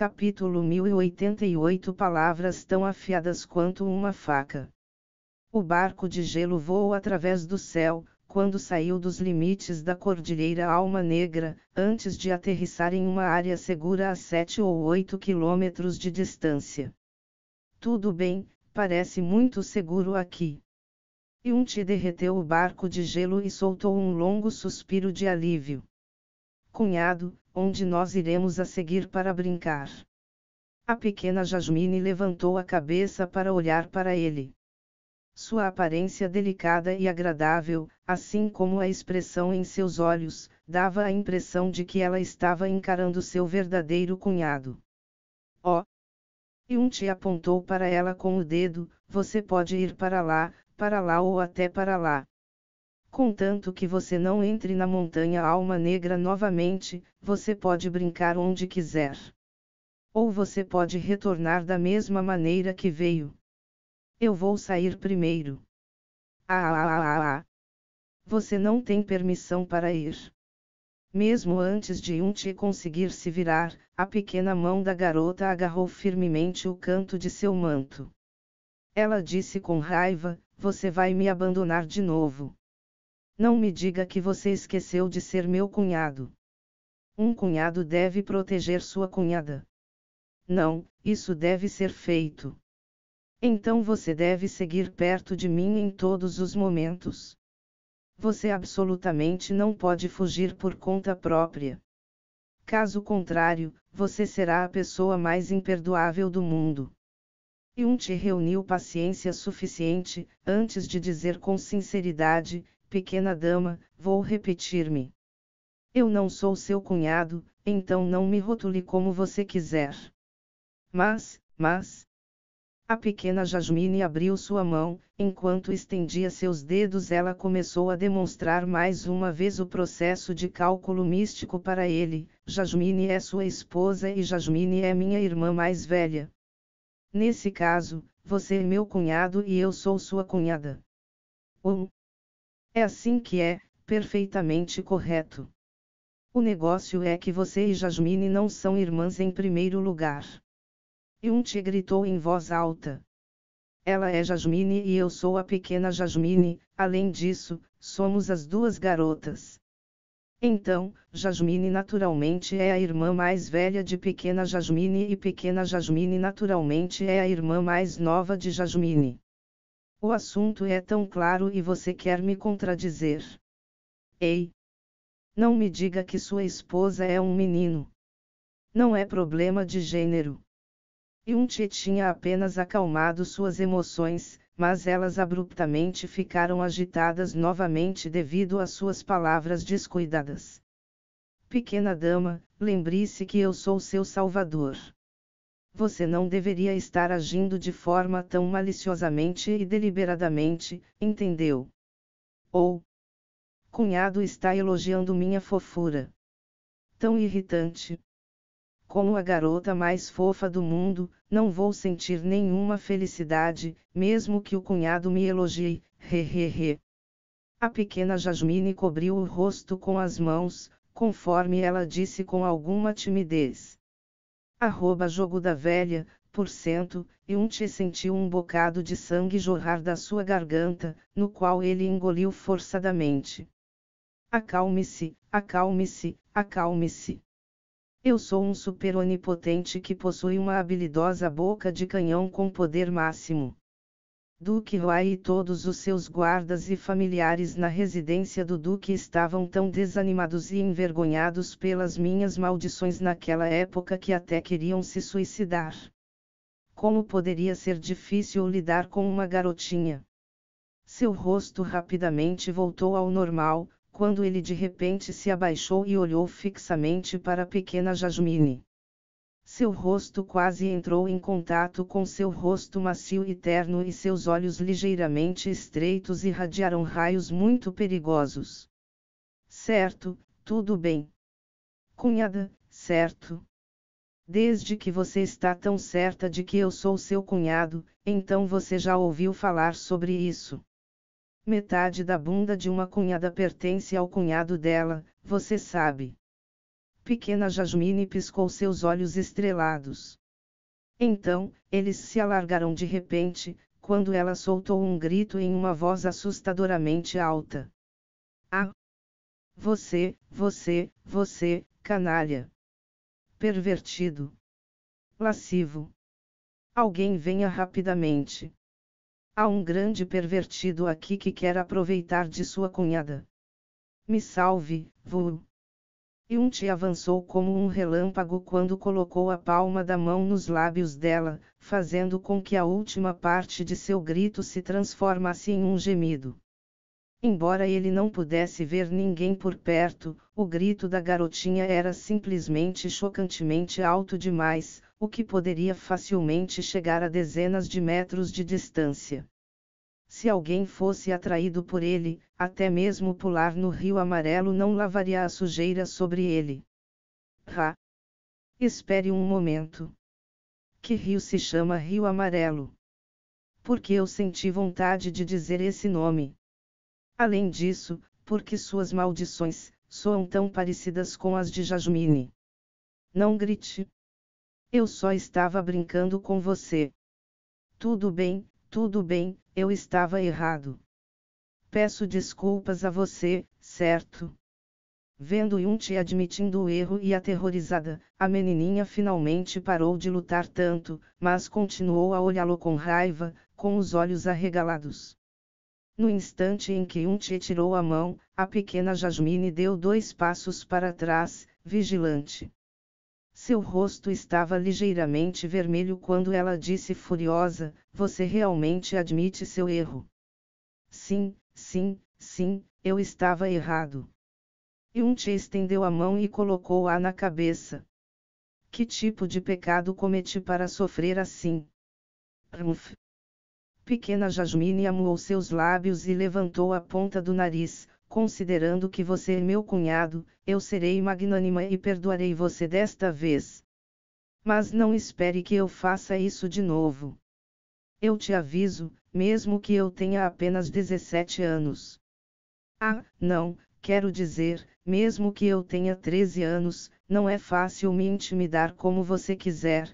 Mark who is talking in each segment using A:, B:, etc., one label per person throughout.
A: Capítulo 1088 Palavras tão afiadas quanto uma faca. O barco de gelo voou através do céu, quando saiu dos limites da Cordilheira Alma Negra, antes de aterrissar em uma área segura a 7 ou 8 quilômetros de distância. Tudo bem, parece muito seguro aqui. Yunti derreteu o barco de gelo e soltou um longo suspiro de alívio. Cunhado, onde nós iremos a seguir para brincar? A pequena Jasmine levantou a cabeça para olhar para ele. Sua aparência delicada e agradável, assim como a expressão em seus olhos, dava a impressão de que ela estava encarando seu verdadeiro cunhado. Oh! Yunti apontou para ela com o dedo, você pode ir para lá ou até para lá. Contanto que você não entre na montanha Alma Negra novamente, você pode brincar onde quiser. Ou você pode retornar da mesma maneira que veio. Eu vou sair primeiro. Você não tem permissão para ir. Mesmo antes de Yunti conseguir se virar, a pequena mão da garota agarrou firmemente o canto de seu manto. Ela disse com raiva, você vai me abandonar de novo. Não me diga que você esqueceu de ser meu cunhado. Um cunhado deve proteger sua cunhada. Não, isso deve ser feito. Então você deve seguir perto de mim em todos os momentos. Você absolutamente não pode fugir por conta própria. Caso contrário, você será a pessoa mais imperdoável do mundo. Yunti reuniu paciência suficiente, antes de dizer com sinceridade, pequena dama, vou repetir-me. Eu não sou seu cunhado, então não me rotule como você quiser. Mas... A pequena Jasmine abriu sua mão, enquanto estendia seus dedos ela começou a demonstrar mais uma vez o processo de cálculo místico para ele, Jasmine é sua esposa e Jasmine é minha irmã mais velha. Nesse caso, você é meu cunhado e eu sou sua cunhada. É assim que é, perfeitamente correto. O negócio é que você e Jasmine não são irmãs em primeiro lugar. Yunti gritou em voz alta. Ela é Jasmine e eu sou a pequena Jasmine, além disso, somos as duas garotas. Então, Jasmine naturalmente é a irmã mais velha de pequena Jasmine e pequena Jasmine naturalmente é a irmã mais nova de Jasmine. O assunto é tão claro e você quer me contradizer. Ei! Não me diga que sua esposa é um menino. Não é problema de gênero. Yunti tinha apenas acalmado suas emoções, mas elas abruptamente ficaram agitadas novamente devido às suas palavras descuidadas. Pequena dama, lembre-se que eu sou seu salvador. Você não deveria estar agindo de forma tão maliciosamente e deliberadamente, entendeu? Cunhado está elogiando minha fofura. Tão irritante. Como a garota mais fofa do mundo, não vou sentir nenhuma felicidade, mesmo que o cunhado me elogie, A pequena Jasmine cobriu o rosto com as mãos, conforme ela disse com alguma timidez. Jogo da velha, Yunti sentiu um bocado de sangue jorrar da sua garganta, no qual ele engoliu forçadamente. Acalme-se, acalme-se, acalme-se. Eu sou um super onipotente que possui uma habilidosa boca de canhão com poder máximo. Duque Huai e todos os seus guardas e familiares na residência do Duque estavam tão desanimados e envergonhados pelas minhas maldições naquela época que até queriam se suicidar. Como poderia ser difícil lidar com uma garotinha? Seu rosto rapidamente voltou ao normal, quando ele de repente se abaixou e olhou fixamente para a pequena Jasmine. Seu rosto quase entrou em contato com seu rosto macio e terno e seus olhos ligeiramente estreitos irradiaram raios muito perigosos. Certo, tudo bem. Cunhada, certo? Desde que você está tão certa de que eu sou seu cunhado, então você já ouviu falar sobre isso. Metade da bunda de uma cunhada pertence ao cunhado dela, você sabe. Pequena Jasmine piscou seus olhos estrelados. Então, eles se alargaram de repente, quando ela soltou um grito em uma voz assustadoramente alta. Ah! Você, canalha! Pervertido! Lascivo! Alguém venha rapidamente! Há um grande pervertido aqui que quer aproveitar de sua cunhada. Me salve, Vu! Yunti avançou como um relâmpago quando colocou a palma da mão nos lábios dela, fazendo com que a última parte de seu grito se transformasse em um gemido. Embora ele não pudesse ver ninguém por perto, o grito da garotinha era simplesmente chocantemente alto demais, o que poderia facilmente chegar a dezenas de metros de distância. Se alguém fosse atraído por ele, até mesmo pular no rio amarelo não lavaria a sujeira sobre ele. Ah! Espere um momento. Que rio se chama Rio Amarelo? Porque eu senti vontade de dizer esse nome. Além disso, porque suas maldições soam tão parecidas com as de Jasmine. Não grite. Eu só estava brincando com você. Tudo bem, eu estava errado. Peço desculpas a você, certo? Vendo Yunti admitindo o erro e aterrorizada, a menininha finalmente parou de lutar tanto, mas continuou a olhá-lo com raiva, com os olhos arregalados. No instante em que Yunti tirou a mão, a pequena Jasmine deu 2 passos para trás, vigilante. Seu rosto estava ligeiramente vermelho quando ela disse furiosa: Você realmente admite seu erro? Sim, eu estava errado. Yunti estendeu a mão e colocou-a na cabeça. Que tipo de pecado cometi para sofrer assim? Rumph. Pequena Jasmine amuou seus lábios e levantou a ponta do nariz. Considerando que você é meu cunhado, eu serei magnânima e perdoarei você desta vez. Mas não espere que eu faça isso de novo. Eu te aviso, mesmo que eu tenha apenas 17 anos. Ah, não, quero dizer, mesmo que eu tenha 13 anos, não é fácil me intimidar como você quiser.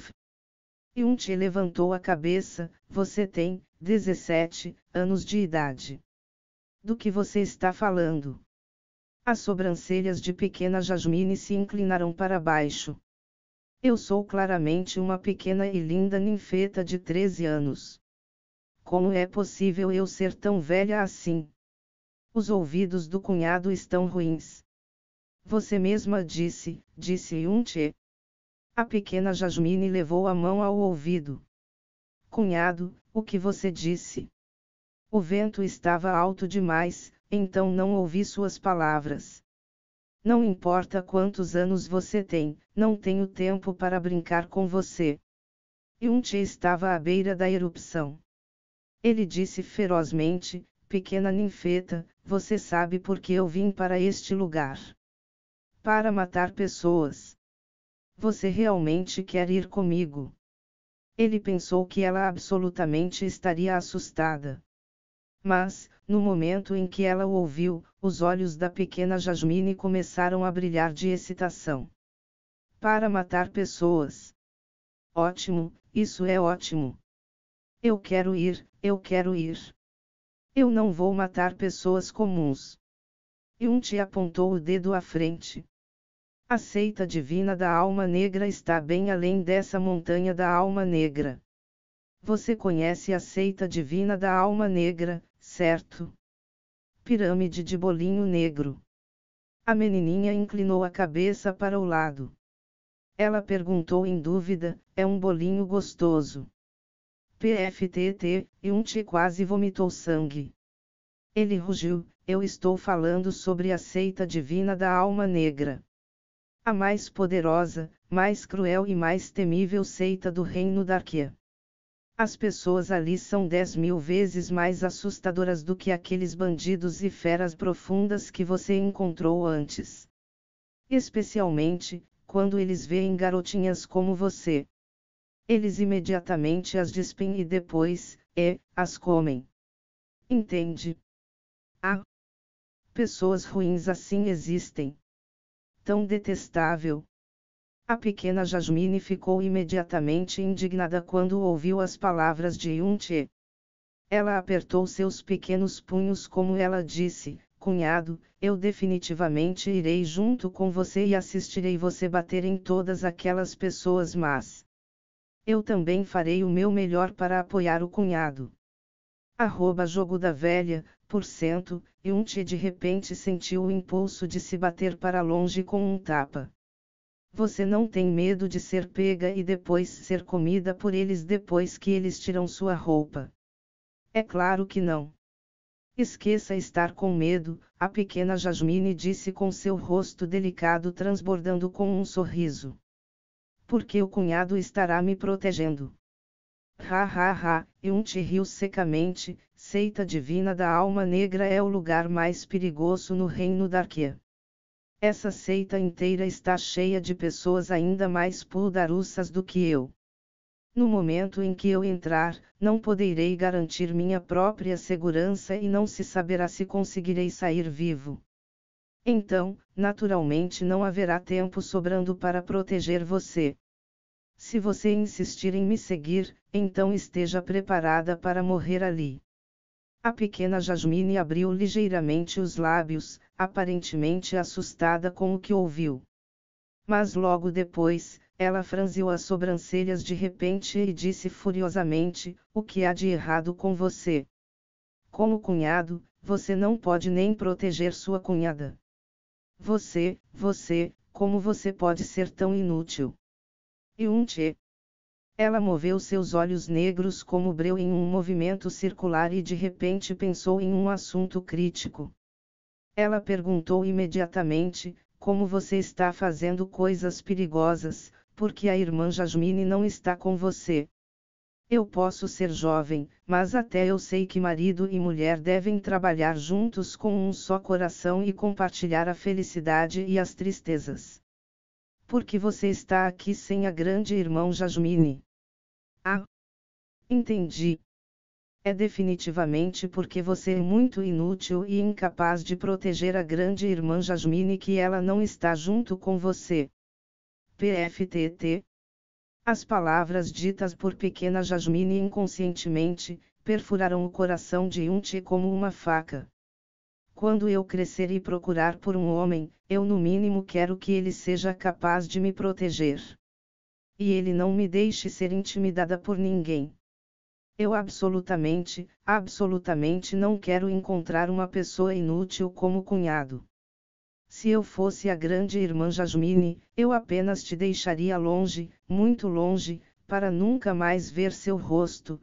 A: Yunti levantou a cabeça. Você tem 17 anos de idade. Do que você está falando? As sobrancelhas de pequena Jasmine se inclinaram para baixo. Eu sou claramente uma pequena e linda ninfeta de 13 anos. Como é possível eu ser tão velha assim? Os ouvidos do cunhado estão ruins. Você mesma disse Yunti. A pequena Jasmine levou a mão ao ouvido. Cunhado, o que você disse? O vento estava alto demais, então não ouvi suas palavras. Não importa quantos anos você tem, não tenho tempo para brincar com você. Yunti estava à beira da erupção. Ele disse ferozmente: Pequena ninfeta, você sabe por que eu vim para este lugar? Para matar pessoas. Você realmente quer ir comigo? Ele pensou que ela absolutamente estaria assustada. Mas, no momento em que ela o ouviu, os olhos da pequena Jasmine começaram a brilhar de excitação. Para matar pessoas. Ótimo, isso é ótimo. Eu quero ir. Eu não vou matar pessoas comuns. Yunti apontou o dedo à frente. A seita divina da alma negra está bem além dessa montanha da alma negra. Você conhece a seita divina da alma negra, certo? Pirâmide de bolinho negro. A menininha inclinou a cabeça para o lado. Ela perguntou em dúvida: é um bolinho gostoso? PFTT, Yunti quase vomitou sangue. Ele rugiu: eu estou falando sobre a seita divina da alma negra. A mais poderosa, mais cruel e mais temível seita do reino Darkia. As pessoas ali são 10.000 vezes mais assustadoras do que aqueles bandidos e feras profundas que você encontrou antes. Especialmente, quando eles veem garotinhas como você. Eles imediatamente as despem e depois, as comem. Entende? Ah! Pessoas ruins assim existem. tão detestável. A pequena Jasmine ficou imediatamente indignada quando ouviu as palavras de Yun-che. Ela apertou seus pequenos punhos como ela disse: cunhado, eu definitivamente irei junto com você e assistirei você bater em todas aquelas pessoas más. Eu também farei o meu melhor para apoiar o cunhado. Jogo da velha, Yun-che de repente sentiu o impulso de se bater para longe com um tapa. Você não tem medo de ser pega e depois ser comida por eles depois que eles tiram sua roupa? É claro que não. Esqueça estar com medo, a pequena Jasmine disse com seu rosto delicado transbordando com um sorriso. Porque o cunhado estará me protegendo. Yun-che riu secamente, seita divina da alma negra é o lugar mais perigoso no reino Darkia. Essa seita inteira está cheia de pessoas ainda mais puldaruças do que eu. No momento em que eu entrar, não poderei garantir minha própria segurança e não se saberá se conseguirei sair vivo. Então, naturalmente não haverá tempo sobrando para proteger você. Se você insistir em me seguir, então esteja preparada para morrer ali. A pequena Jasmine abriu ligeiramente os lábios, aparentemente assustada com o que ouviu. Mas logo depois, ela franziu as sobrancelhas de repente e disse furiosamente: o que há de errado com você? Como cunhado, você não pode nem proteger sua cunhada. Como você pode ser tão inútil? Yun-che. Ela moveu seus olhos negros como breu em um movimento circular e de repente pensou em um assunto crítico. Ela perguntou imediatamente: como você está fazendo coisas perigosas, porque a irmã Jasmine não está com você? Eu posso ser jovem, mas até eu sei que marido e mulher devem trabalhar juntos com um só coração e compartilhar a felicidade e as tristezas. Por que você está aqui sem a grande irmã Jasmine? Ah! Entendi. É definitivamente porque você é muito inútil e incapaz de proteger a grande irmã Jasmine que ela não está junto com você. PFTT. As palavras ditas por pequena Jasmine inconscientemente, perfuraram o coração de Yun-che como uma faca. Quando eu crescer e procurar por um homem, eu no mínimo quero que ele seja capaz de me proteger. E ele não me deixe ser intimidada por ninguém. Eu absolutamente não quero encontrar uma pessoa inútil como cunhado. Se eu fosse a grande irmã Jasmine, eu apenas te deixaria longe, muito longe, para nunca mais ver seu rosto.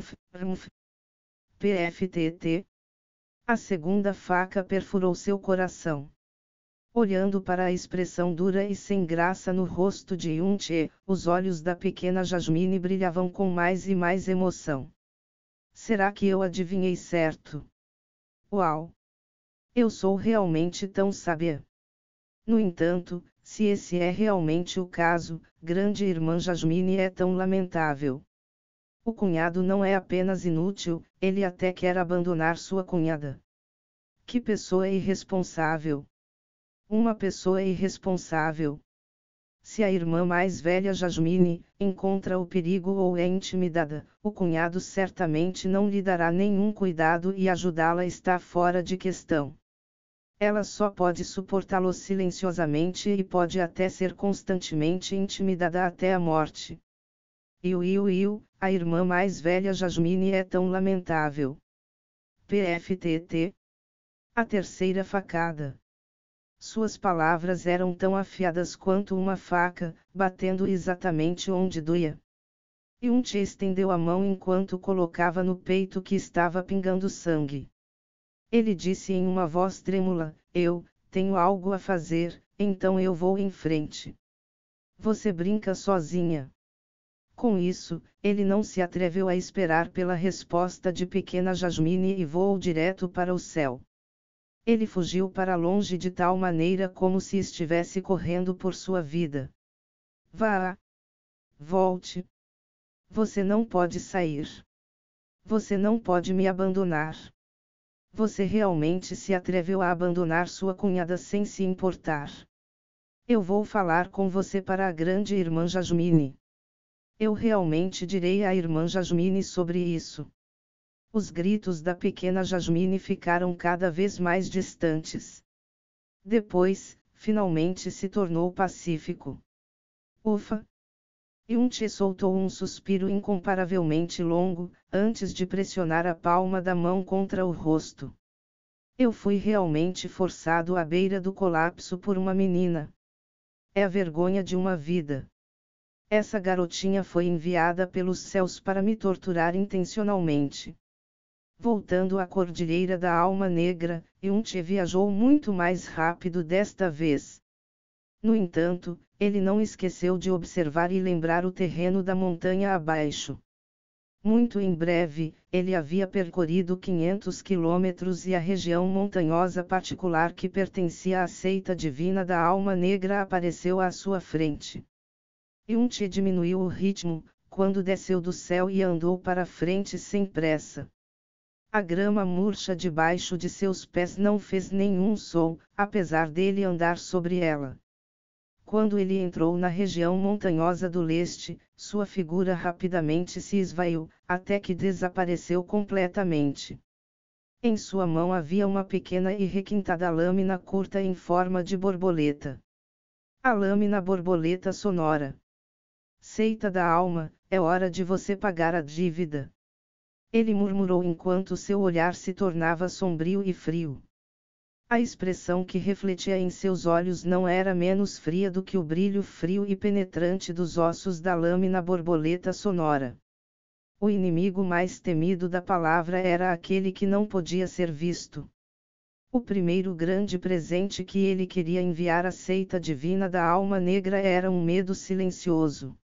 A: PFTT. A segunda faca perfurou seu coração. Olhando para a expressão dura e sem graça no rosto de Yun-che, os olhos da pequena Jasmine brilhavam com mais e mais emoção. Será que eu adivinhei certo? Uau! Eu sou realmente tão sábia. No entanto, se esse é realmente o caso, grande irmã Jasmine é tão lamentável. O cunhado não é apenas inútil, ele até quer abandonar sua cunhada. Que pessoa irresponsável! Uma pessoa irresponsável. Se a irmã mais velha Jasmine encontra o perigo ou é intimidada, o cunhado certamente não lhe dará nenhum cuidado e ajudá-la está fora de questão. Ela só pode suportá-lo silenciosamente e pode até ser constantemente intimidada até a morte. A irmã mais velha Jasmine é tão lamentável. PFTT. A terceira facada. Suas palavras eram tão afiadas quanto uma faca, batendo exatamente onde doía. Yun-che estendeu a mão enquanto colocava no peito que estava pingando sangue. Ele disse em uma voz trêmula: eu tenho algo a fazer, então eu vou em frente. Você brinca sozinha. Com isso, ele não se atreveu a esperar pela resposta de pequena Jasmine e voou direto para o céu. Ele fugiu para longe de tal maneira como se estivesse correndo por sua vida. Vá! Volte! Você não pode sair. Você não pode me abandonar. Você realmente se atreveu a abandonar sua cunhada sem se importar. Eu vou falar com você para a grande irmã Jasmine. Eu realmente direi à irmã Jasmine sobre isso. Os gritos da pequena Jasmine ficaram cada vez mais distantes. Depois, finalmente se tornou pacífico. Ufa! Yunche soltou um suspiro incomparavelmente longo, antes de pressionar a palma da mão contra o rosto. Eu fui realmente forçado à beira do colapso por uma menina. É a vergonha de uma vida. Essa garotinha foi enviada pelos céus para me torturar intencionalmente. Voltando à Cordilheira da Alma Negra, Yunche viajou muito mais rápido desta vez. No entanto, ele não esqueceu de observar e lembrar o terreno da montanha abaixo. Muito em breve, ele havia percorrido 500 quilômetros e a região montanhosa particular que pertencia à seita divina da Alma Negra apareceu à sua frente. Yunche diminuiu o ritmo, quando desceu do céu e andou para frente sem pressa. A grama murcha debaixo de seus pés não fez nenhum som, apesar dele andar sobre ela. Quando ele entrou na região montanhosa do leste, sua figura rapidamente se esvaiu, até que desapareceu completamente. Em sua mão havia uma pequena e requintada lâmina curta em forma de borboleta. A lâmina borboleta sonora. Seita da alma, é hora de você pagar a dívida. Ele murmurou enquanto seu olhar se tornava sombrio e frio. A expressão que refletia em seus olhos não era menos fria do que o brilho frio e penetrante dos ossos da lâmina borboleta sonora. O inimigo mais temido da palavra era aquele que não podia ser visto. O primeiro grande presente que ele queria enviar à seita divina da alma negra era um medo silencioso.